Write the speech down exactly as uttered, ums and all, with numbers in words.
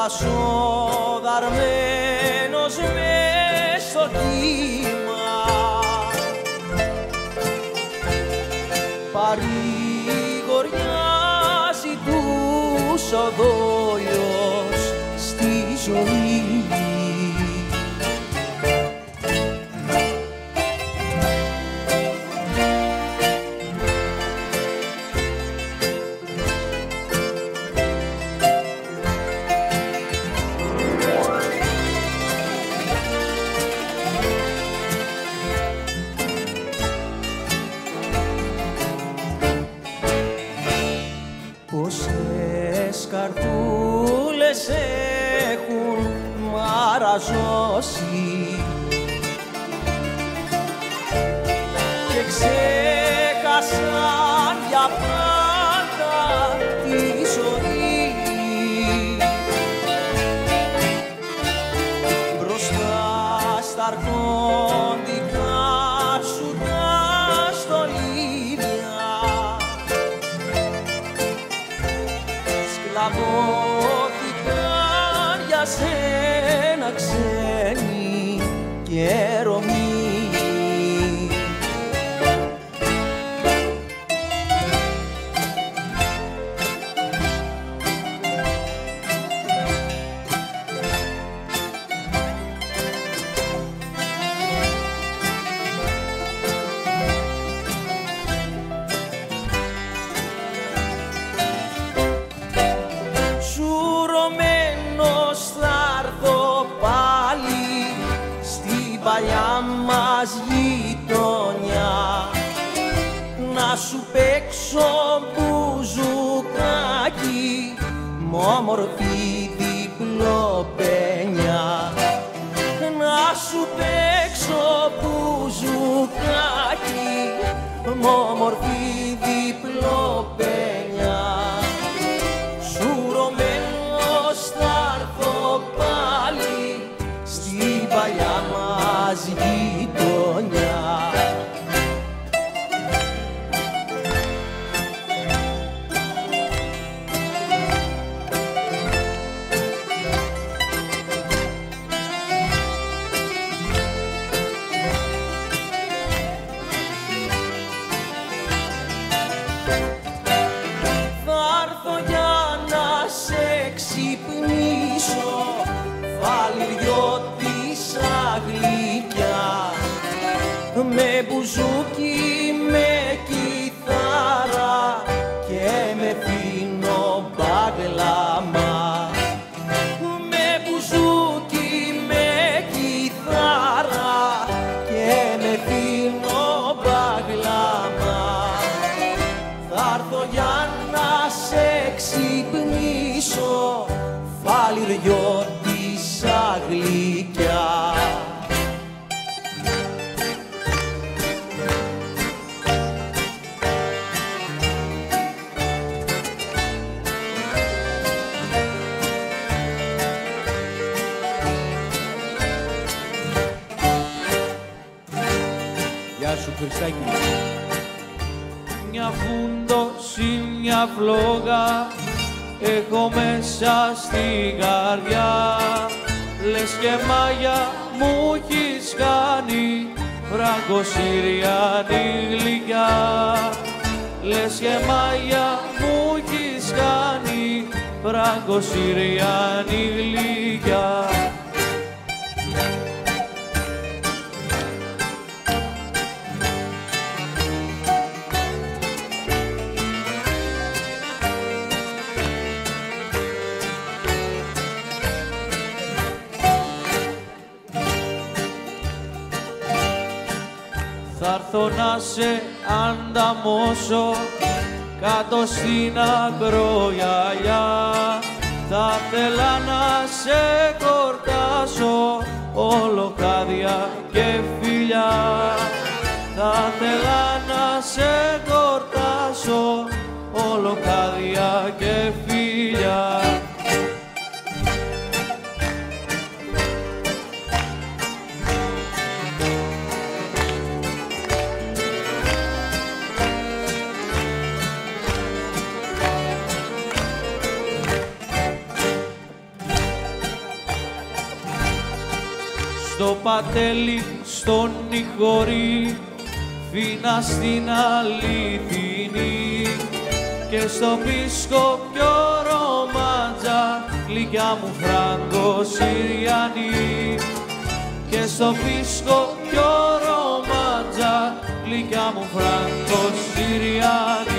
σοδαρμένος μες στο κύμα, παρηγοριάζει τους ο δόλιος στη ζωή. Πόσες καρδούλες έχουν μαραζώσει και ξέχασαν για πάντα τη ζωή. Μπροστά στα αρχόντικα σου τα στολίδια σκλαβώθηκαν για σένα ξένοι και Ρωμοί. Παλιά μας γειτονιά να σου παίξω μπουζουκάκι μ' όμορφη διπλοπένια, να σου παίξω μπουζουκάκι μ' όμορφη διπλοπένια. Σουρωμένος θα έρθω πάλι στην παλιά μας γειτονιά. Θα έρθω για να σε ξυπνήσω, φαλιριώτησα γλυκιά, με μπουζούκι, με κιθάρα και με φίνο μπαγλαμά. Με μπουζούκι, με κιθάρα και με φίνο μπαγλαμά. Θα έρθω για να σε ξυπνήσω, φαλιριώτησα γλυκιά. Γεια σου Χριστάκη. Μια φούντωση, μια φλόγα έχω μέσα στη καρδιά, λες και μάγια μου έχεις κάνει, φραγκοσυριανή γλυκιά. Λες και μάγια μου έχεις κάνει, φραγκοσυριανή γλυκιά. Θα έρθω να σε ανταμώσω κάτω στην ακρογιαλιά, θα θέλα να σε κορτάσω όλο χάδια και φιλιά. Θα θέλα να σε κορτάσω όλο χάδια και φιλιά. στο πατέλι, στον Ηχορή, Φίνα στην Αληθινή και στο Πίσκο πιο ρομάτζα, γλυκιά μου Φραγκοσυριανή. Και στο Πίσκο πιο ρομάτζα, γλυκιά μου Φραγκοσυριανή.